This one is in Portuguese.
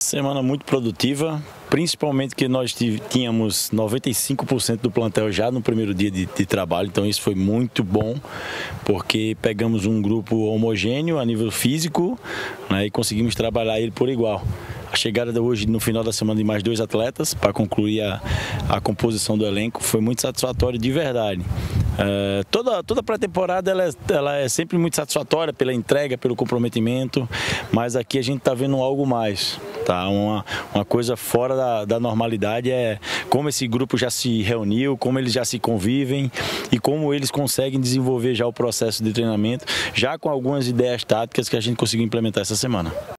Semana muito produtiva, principalmente que nós tínhamos 95% do plantel já no primeiro dia de trabalho, então isso foi muito bom, porque pegamos um grupo homogêneo a nível físico, né, e conseguimos trabalhar ele por igual. A chegada de hoje, no final da semana, de mais 2 atletas para concluir a composição do elenco foi muito satisfatória de verdade. Toda pré-temporada ela é sempre muito satisfatória pela entrega, pelo comprometimento, mas aqui a gente está vendo algo mais. Tá? Uma coisa fora da normalidade é como esse grupo já se reuniu, como eles já se convivem e como eles conseguem desenvolver já o processo de treinamento, já com algumas ideias táticas que a gente conseguiu implementar essa semana.